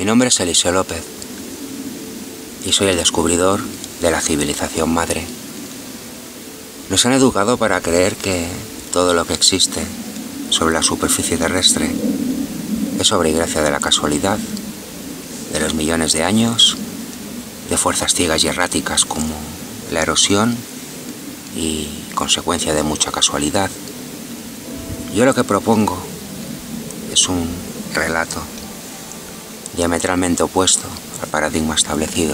nombre es Eliseo López y soy el descubridor de la civilización madre. Nos han educado para creer que todo lo que existe sobre la superficie terrestre es obra y gracia de la casualidad, de los millones de años, de fuerzas ciegas y erráticas como la erosión y consecuencia de mucha casualidad. Yo lo que propongo es un relato diametralmente opuesto al paradigma establecido.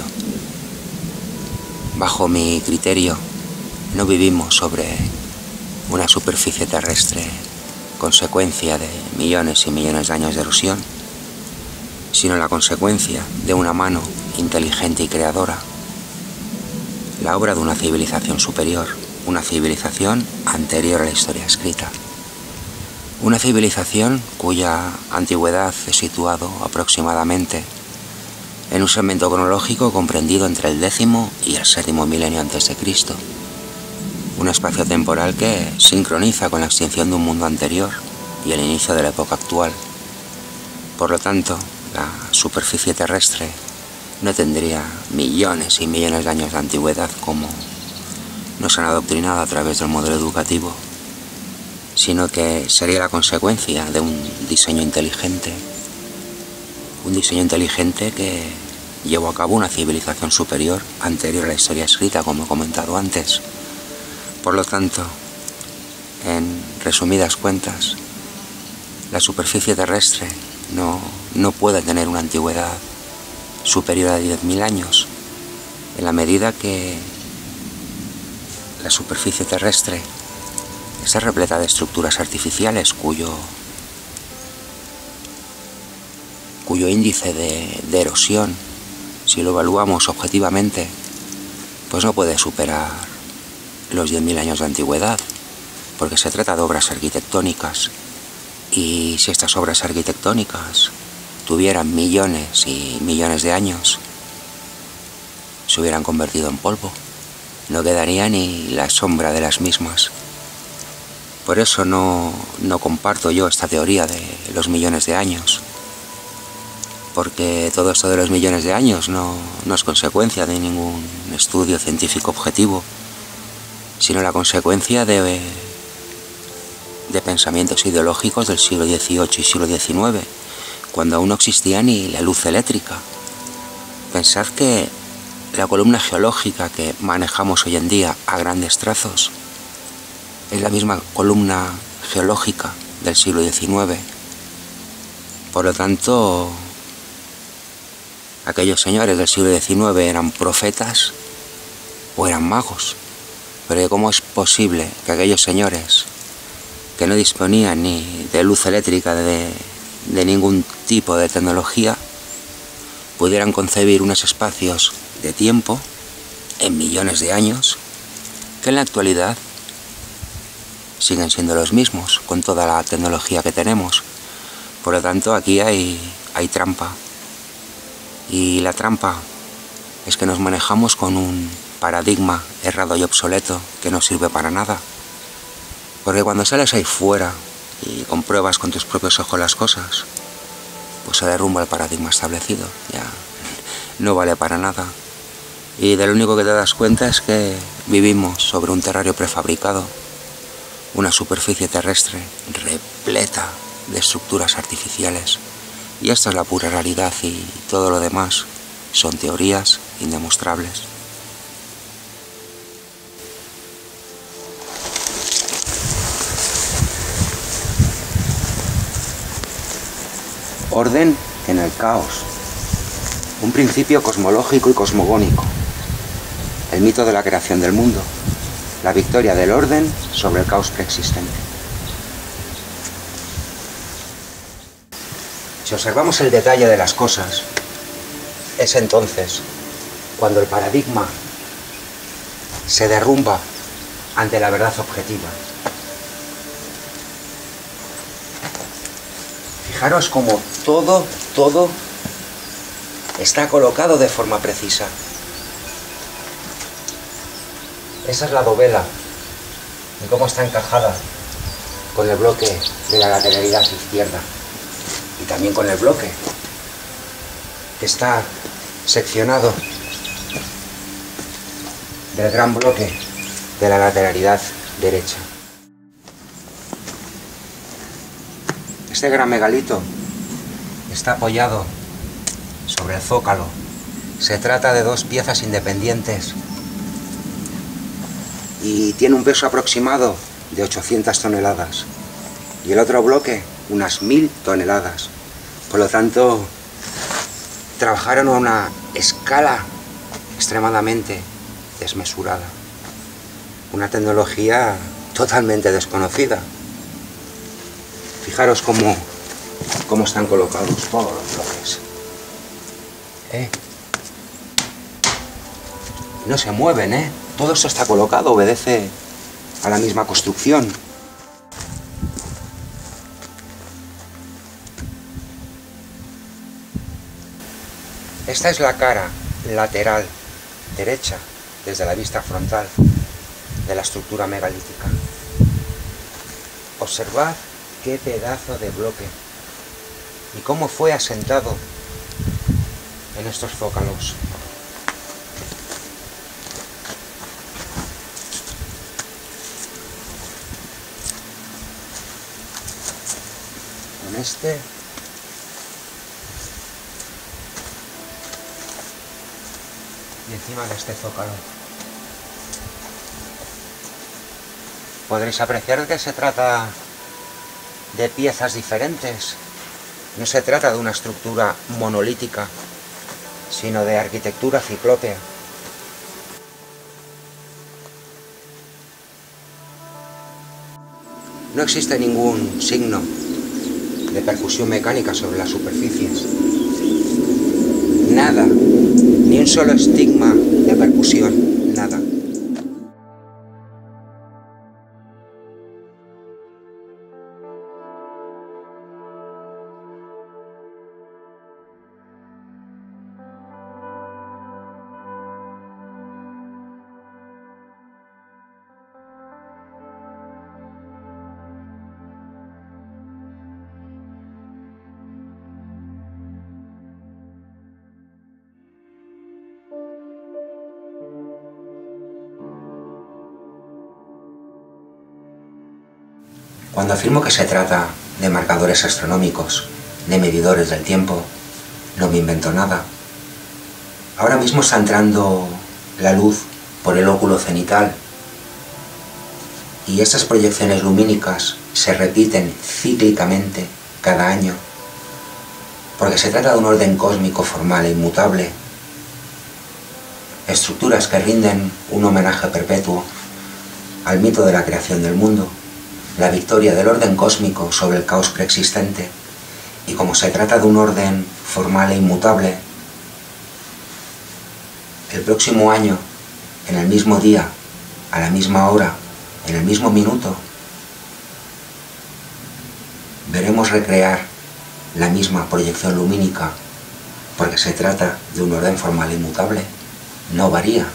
Bajo mi criterio, no vivimos sobre una superficie terrestre consecuencia de millones y millones de años de erosión, sino la consecuencia de una mano inteligente y creadora, la obra de una civilización superior, una civilización anterior a la historia escrita. Una civilización cuya antigüedad es situado aproximadamente en un segmento cronológico comprendido entre el 10º y el 7º milenio antes de Cristo. Un espacio temporal que sincroniza con la extinción de un mundo anterior y el inicio de la época actual. Por lo tanto, la superficie terrestre no tendría millones y millones de años de antigüedad como nos han adoctrinado a través del modelo educativo, sino que sería la consecuencia de un diseño inteligente que llevó a cabo una civilización superior anterior a la historia escrita, como he comentado antes. Por lo tanto, en resumidas cuentas, la superficie terrestre no puede tener una antigüedad superior a 10.000 años, en la medida que la superficie terrestre está repleta de estructuras artificiales cuyo índice de erosión, si lo evaluamos objetivamente, pues no puede superar los 10.000 años de antigüedad, porque se trata de obras arquitectónicas, y si estas obras arquitectónicas tuvieran millones y millones de años, se hubieran convertido en polvo, no quedaría ni la sombra de las mismas. Por eso no comparto yo esta teoría de los millones de años, porque todo esto de los millones de años no es consecuencia de ningún estudio científico objetivo, sino la consecuencia de pensamientos ideológicos del siglo XVIII y siglo XIX, cuando aún no existía ni la luz eléctrica. Pensad que la columna geológica que manejamos hoy en día a grandes trazos es la misma columna geológica del siglo XIX. Por lo tanto, aquellos señores del siglo XIX eran profetas o eran magos. Pero ¿cómo es posible que aquellos señores que no disponían ni de luz eléctrica, de ningún tipo de tecnología, pudieran concebir unos espacios de tiempo en millones de años que en la actualidad siguen siendo los mismos con toda la tecnología que tenemos? Por lo tanto, aquí hay trampa, y la trampa es que nos manejamos con un paradigma errado y obsoleto que no sirve para nada, porque cuando sales ahí fuera y compruebas con tus propios ojos las cosas, pues se derrumba el paradigma establecido, ya no vale para nada, y de lo único que te das cuenta es que vivimos sobre un terrario prefabricado, una superficie terrestre repleta de estructuras artificiales, y esta es la pura realidad, y todo lo demás son teorías indemostrables. Orden en el caos, un principio cosmológico y cosmogónico, el mito de la creación del mundo, la victoria del orden sobre el caos preexistente. Si observamos el detalle de las cosas, es entonces cuando el paradigma se derrumba ante la verdad objetiva. Fijaros cómo todo está colocado de forma precisa. Esa es la dovela, y cómo está encajada con el bloque de la lateralidad izquierda, y también con el bloque que está seccionado del gran bloque de la lateralidad derecha. Este gran megalito está apoyado sobre el zócalo. Se trata de dos piezas independientes y tiene un peso aproximado de 800 toneladas y el otro bloque unas 1000 toneladas. Por lo tanto, trabajaron a una escala extremadamente desmesurada. Una tecnología totalmente desconocida. Fijaros cómo están colocados todos los bloques. No se mueven, Todo esto está colocado, obedece a la misma construcción. Esta es la cara lateral derecha, desde la vista frontal de la estructura megalítica. Observad qué pedazo de bloque y cómo fue asentado en estos zócalos. Con este y encima de este zócalo. Podréis apreciar que se trata de piezas diferentes. No se trata de una estructura monolítica, sino de arquitectura ciclópea. No existe ningún signo de percusión mecánica sobre las superficies. Nada, ni un solo estigma de percusión, nada. Cuando afirmo que se trata de marcadores astronómicos, de medidores del tiempo, no me invento nada. Ahora mismo está entrando la luz por el óculo cenital y estas proyecciones lumínicas se repiten cíclicamente cada año porque se trata de un orden cósmico formal e inmutable, estructuras que rinden un homenaje perpetuo al mito de la creación del mundo, la victoria del orden cósmico sobre el caos preexistente, y como se trata de un orden formal e inmutable, el próximo año, en el mismo día, a la misma hora, en el mismo minuto, veremos recrear la misma proyección lumínica, porque se trata de un orden formal e inmutable, no varía.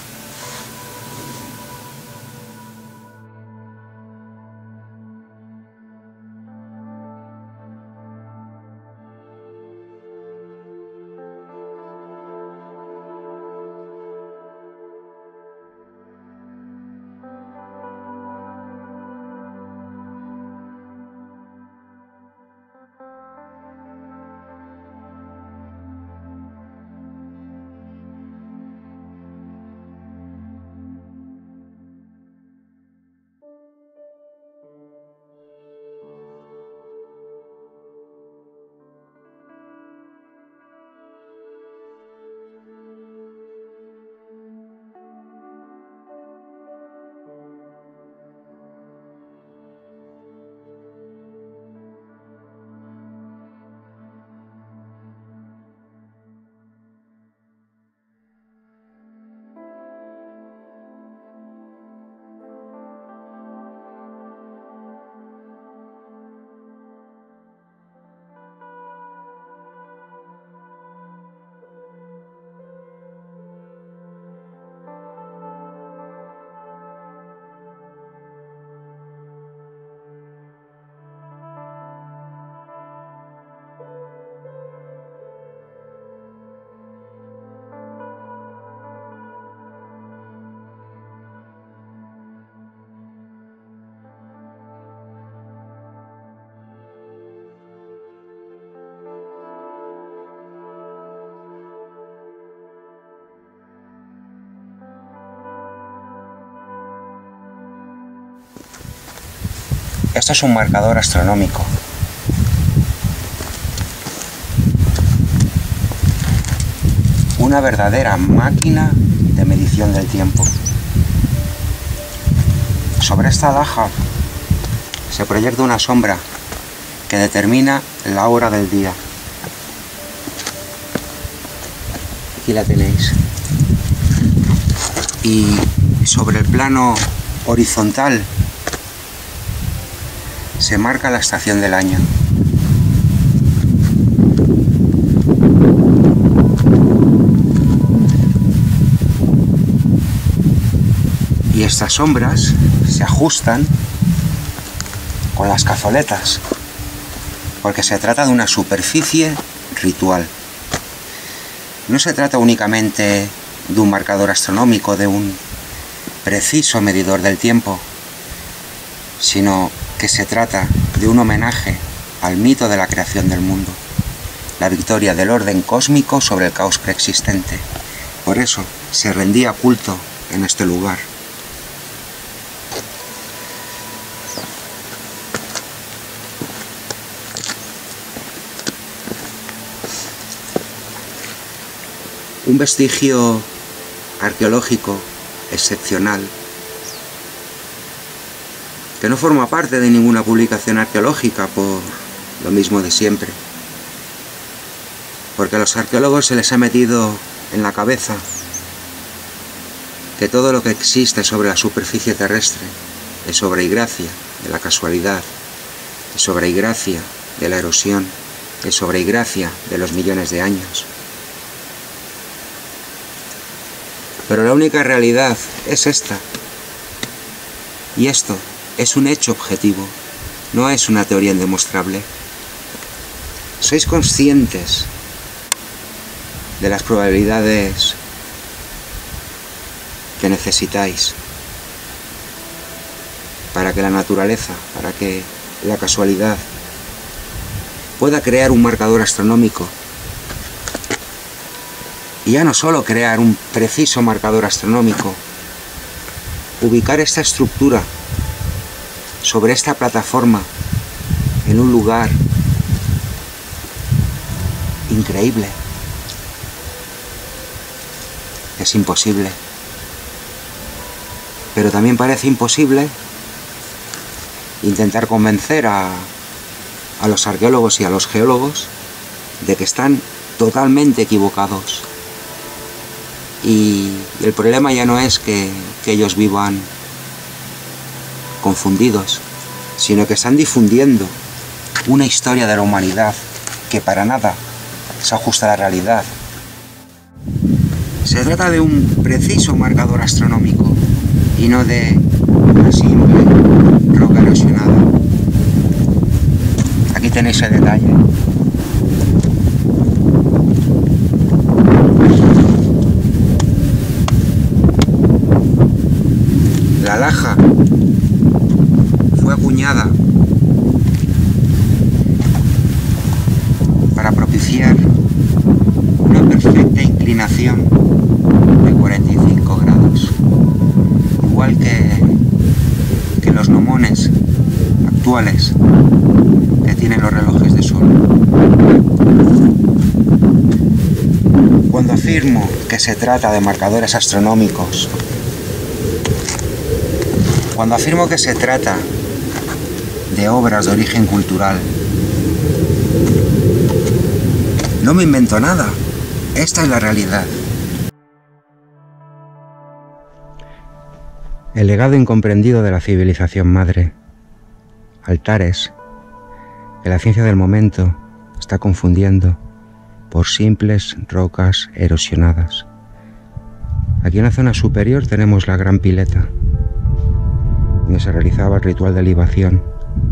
Esto es un marcador astronómico. Una verdadera máquina de medición del tiempo. Sobre esta laja se proyecta una sombra que determina la hora del día. Aquí la tenéis. Y sobre el plano horizontal se marca la estación del año. Y estas sombras se ajustan con las cazoletas, porque se trata de una superficie ritual. No se trata únicamente de un marcador astronómico, de un preciso medidor del tiempo, sino que se trata de un homenaje al mito de la creación del mundo, la victoria del orden cósmico sobre el caos preexistente. Por eso se rendía culto en este lugar. Un vestigio arqueológico excepcional que no forma parte de ninguna publicación arqueológica por lo mismo de siempre, porque a los arqueólogos se les ha metido en la cabeza que todo lo que existe sobre la superficie terrestre es obra y gracia de la casualidad, es obra y gracia de la erosión, es obra y gracia de los millones de años. Pero la única realidad es esta. Y esto es un hecho objetivo, no es una teoría indemostrable. ¿Sois conscientes de las probabilidades que necesitáis para que la naturaleza, para que la casualidad pueda crear un marcador astronómico? Y ya no solo crear un preciso marcador astronómico, ubicar esta estructura sobre esta plataforma en un lugar increíble. Es imposible. Pero también parece imposible intentar convencer a los arqueólogos y a los geólogos de que están totalmente equivocados. Y el problema ya no es que ellos vivan confundidos, sino que están difundiendo una historia de la humanidad que para nada se ajusta a la realidad. Se trata de un preciso marcador astronómico y no de una simple roca erosionada. Aquí tenéis el detalle. La laja fue acuñada para propiciar una perfecta inclinación de 45 grados, igual que los gnomones actuales que tienen los relojes de sol. Cuando afirmo que se trata de marcadores astronómicos, cuando afirmo que se trata de obras de origen cultural, no me invento nada. Esta es la realidad. El legado incomprendido de la civilización madre. Altares que la ciencia del momento está confundiendo por simples rocas erosionadas. Aquí en la zona superior tenemos la gran pileta, donde se realizaba el ritual de libación.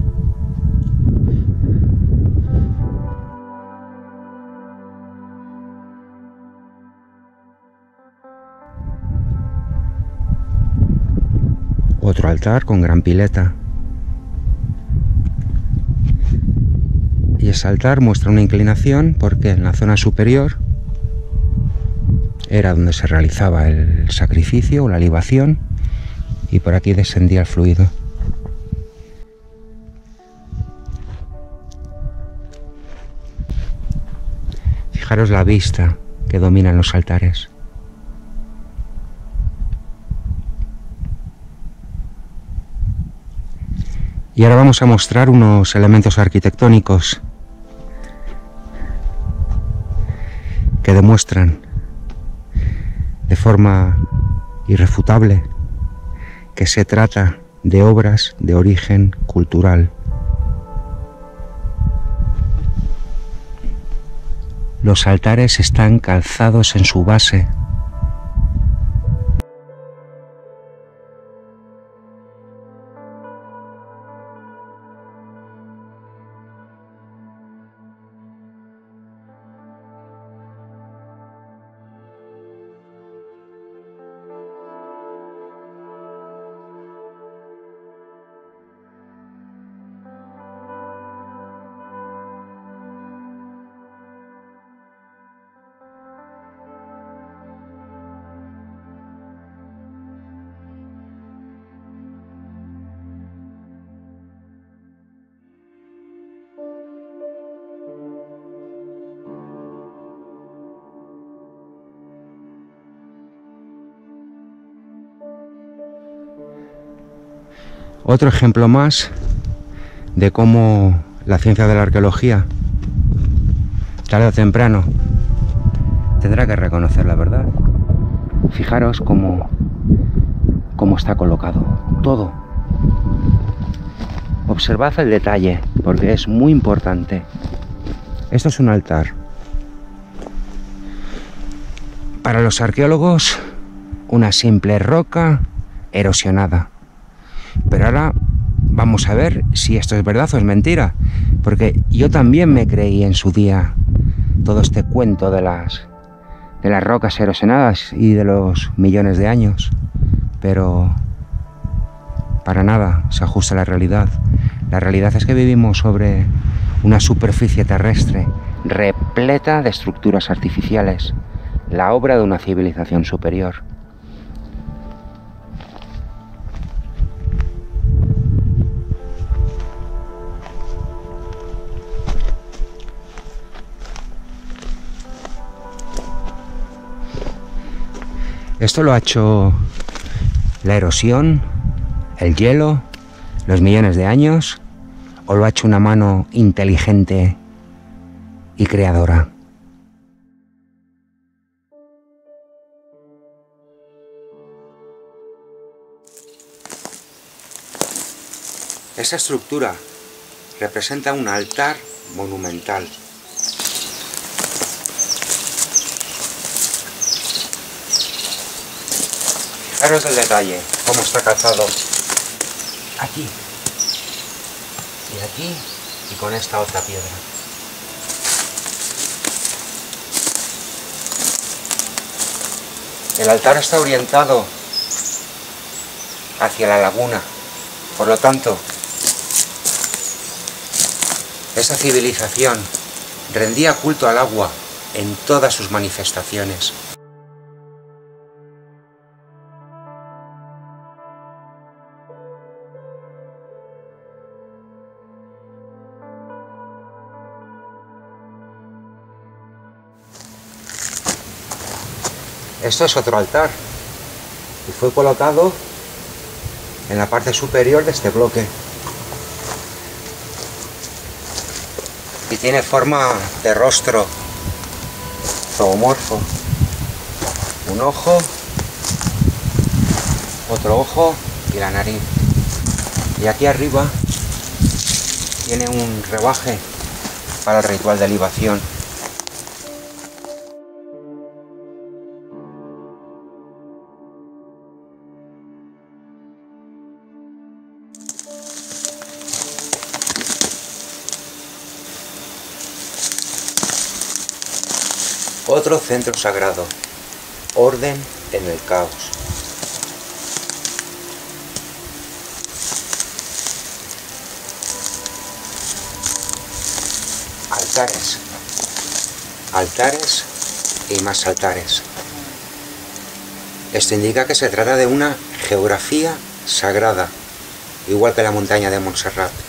Otro altar con gran pileta. Y ese altar muestra una inclinación porque en la zona superior era donde se realizaba el sacrificio o la libación, y por aquí descendía el fluido. Fijaros la vista que dominan los altares. Y ahora vamos a mostrar unos elementos arquitectónicos que demuestran de forma irrefutable que se trata de obras de origen cultural. Los altares están calzados en su base. Otro ejemplo más de cómo la ciencia de la arqueología, tarde o temprano, tendrá que reconocer la verdad. Fijaros cómo está colocado todo. Observad el detalle, porque es muy importante. Esto es un altar. Para los arqueólogos, una simple roca erosionada. Pero ahora vamos a ver si esto es verdad o es mentira, porque yo también me creí en su día todo este cuento de las rocas erosionadas y de los millones de años, pero para nada se ajusta a la realidad. La realidad es que vivimos sobre una superficie terrestre repleta de estructuras artificiales, la obra de una civilización superior. Esto lo ha hecho la erosión, el hielo, los millones de años, o lo ha hecho una mano inteligente y creadora. Esta estructura representa un altar monumental. Fijaros el detalle, cómo está calzado aquí y aquí y con esta otra piedra. El altar está orientado hacia la laguna, por lo tanto, esa civilización rendía culto al agua en todas sus manifestaciones. Esto es otro altar y fue colocado en la parte superior de este bloque y tiene forma de rostro zoomorfo, un ojo, otro ojo y la nariz, y aquí arriba tiene un rebaje para el ritual de libación. Otro centro sagrado, orden en el caos. Altares, altares y más altares. Esto indica que se trata de una geografía sagrada, igual que la montaña de Montserrat.